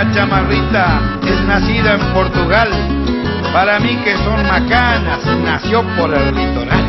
esta chamarrita es nacida en Portugal. Para mí que son macanas, nació por el litoral.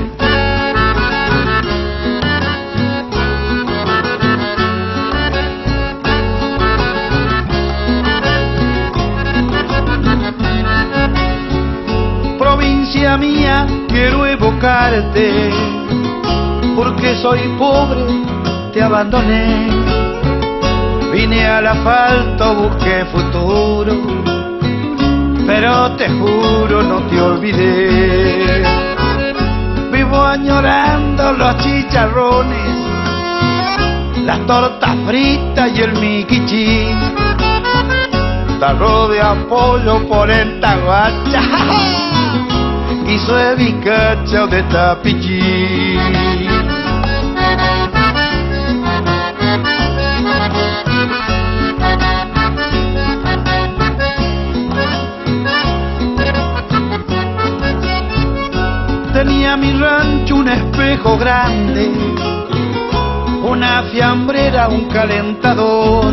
Provincia mía, quiero evocarte, porque soy pobre, te abandoné. Vine al asfalto, busqué futuro, pero te juro no te olvidé. Vivo añorando los chicharrones, las tortas fritas y el miquichín, tarro de apoyo por esta guacha, guiso de bicacha de tapichín. Tenía mi rancho un espejo grande, una fiambrera, un calentador,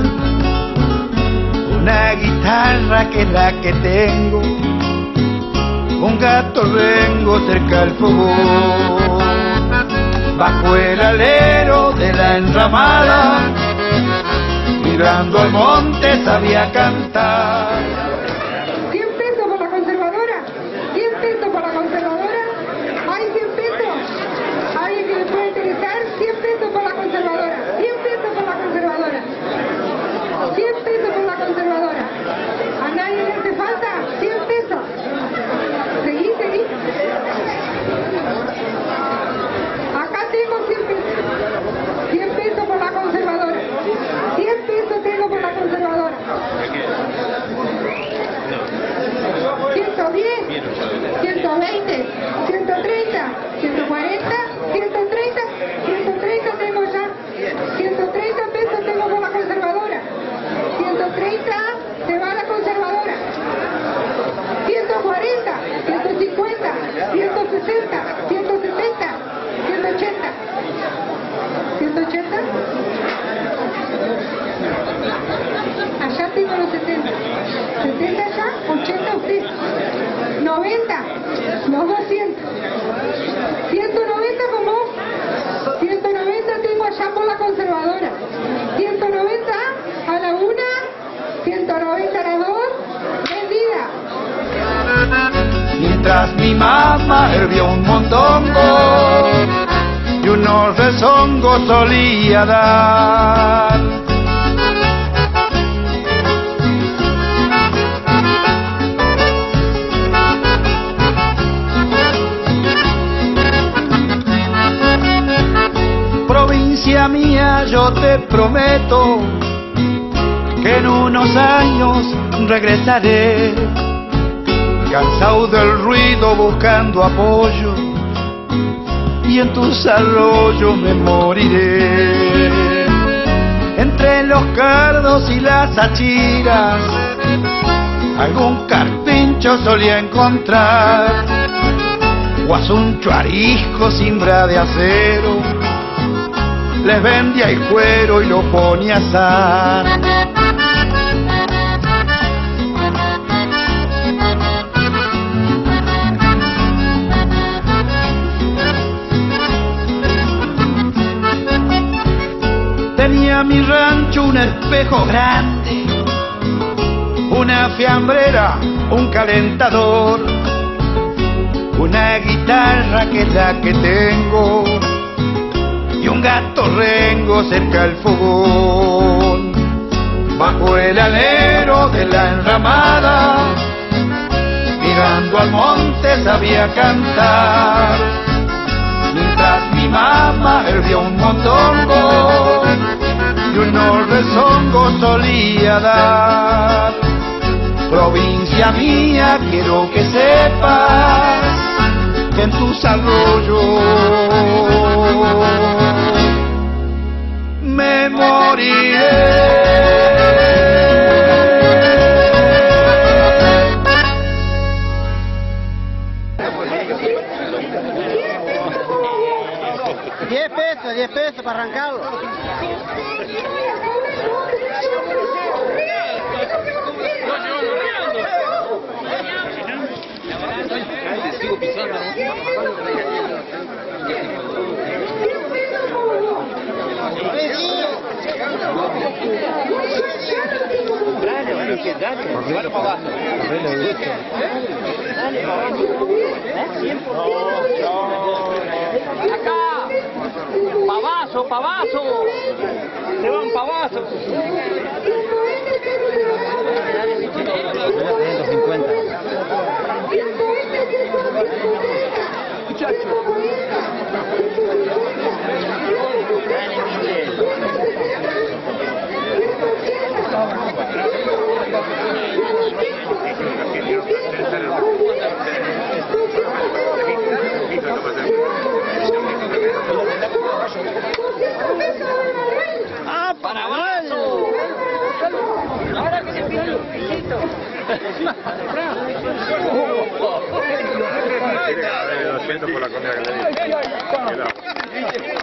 una guitarra que es la que tengo, un gato rengo cerca del fogón. Bajo el alero de la enramada, mirando al monte sabía cantar. 100 pesos por la conservadora, 100 pesos por la conservadora. Hay 100 pesos, alguien que le puede interesar, 100 pesos por la conservadora, 100 pesos por la conservadora, 100 pesos por la conservadora. ¿A nadie le hace falta? 100 pesos. Seguí. Acá tengo 100 pesos. 100 pesos por la conservadora. 100 pesos tengo por la conservadora. 110, 120, 130, 140, 130, 130 tengo ya. 130 pesos tengo por la conservadora. 130 se va a la conservadora. 140, 150, 160, 170, 180. 180. Allá tengo los 70. 70 allá, 80 usted. 90, los 200. 190 con vos. 190 tengo allá por la conservadora. 190 a la una, 190 a la dos, vendida. Mientras mi mamá hervió un mondongo y unos rezongos solía dar. Provincia mía, yo te prometo que en unos años regresaré, cansado del ruido buscando apoyo, y en tus arroyos me moriré. Entre los cardos y las achiras algún carpincho solía encontrar, o asuncho arisco cimbra de acero, les vendía el cuero y lo ponía a asar. Tenía mi rancho un espejo grande, una fiambrera, un calentador, una guitarra que es la que tengo, y un gato rengo cerca del fogón. Bajo el alero de la enramada, mirando al monte sabía cantar, mientras mi mamá hervía un mondongo y unos rezongos solía dar. Provincia mía, quiero que sepas que en tus arroyos me moriré. $10 para arrancarlo. Sigo pisando. Dale para abajo. Acá. Pavazo, pavazo. Se van pavazo. 150. ¡Ah, para abajo! Ahora que se pide el pisito. Lo siento por la comida que le di.